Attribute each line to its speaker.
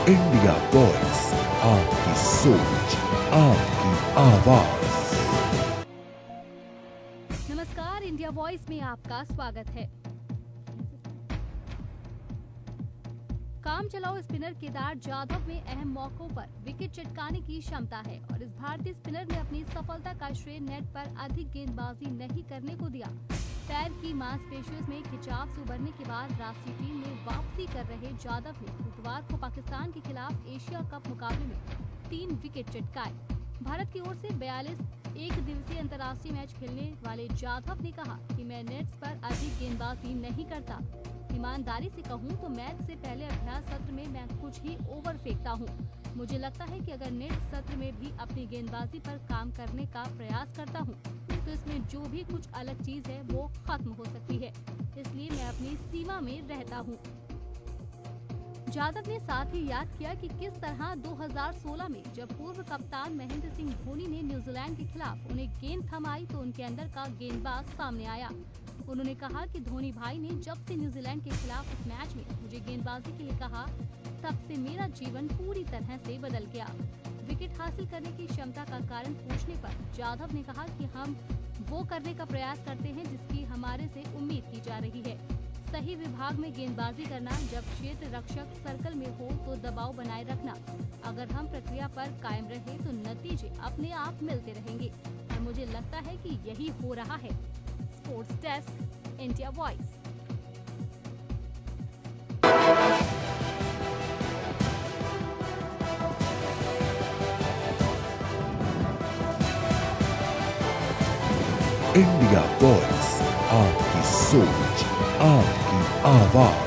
Speaker 1: India voice, आपकी सोच, आपकी आवाज।
Speaker 2: नमस्कार, इंडिया वॉइस में आपका स्वागत है। काम चलाओ स्पिनर केदार जाधव में अहम मौकों पर विकेट चटकाने की क्षमता है और इस भारतीय स्पिनर ने अपनी सफलता का श्रेय नेट पर अधिक गेंदबाजी नहीं करने को दिया। पैर की मांसपेशियों में खिंचाव से उबरने के बाद राष्ट्रीय टीम में वापसी कर रहे जाधव ने बुधवार को पाकिस्तान के खिलाफ एशिया कप मुकाबले में 3 विकेट चटकाए। भारत की ओर से 42 एक दिवसीय अंतर्राष्ट्रीय मैच खेलने वाले जाधव ने कहा कि मैं नेट्स पर अधिक गेंदबाजी नहीं करता। ईमानदारी से कहूं तो मैच से पहले अभ्यास सत्र में मैं कुछ ही ओवर फेंकता हूं। मुझे लगता है कि अगर नेट सत्र में भी अपनी गेंदबाजी पर काम करने का प्रयास करता हूं, तो इसमें जो भी कुछ अलग चीज है वो खत्म हो सकती है, इसलिए मैं अपनी सीमा में रहता हूं। जाधव ने साथ ही याद किया कि किस तरह 2016 में जब पूर्व कप्तान महेंद्र सिंह धोनी ने न्यूजीलैंड के खिलाफ उन्हें गेंद थमाई तो उनके अंदर का गेंदबाज सामने आया। उन्होंने कहा कि धोनी भाई ने जब से न्यूजीलैंड के खिलाफ इस मैच में मुझे गेंदबाजी के लिए कहा, तब से मेरा जीवन पूरी तरह से बदल गया। विकेट हासिल करने की क्षमता का कारण पूछने पर जाधव ने कहा कि हम वो करने का प्रयास करते हैं जिसकी हमारे से उम्मीद की जा रही है। सही विभाग में गेंदबाजी करना, जब क्षेत्र रक्षक सर्कल में हो तो दबाव बनाए रखना। अगर हम प्रक्रिया पर कायम रहे तो नतीजे अपने आप मिलते रहेंगे और मुझे लगता है कि यही हो रहा है। Sports desk, India voice.
Speaker 1: India voice, आपकी सोच, आपकी आवाज।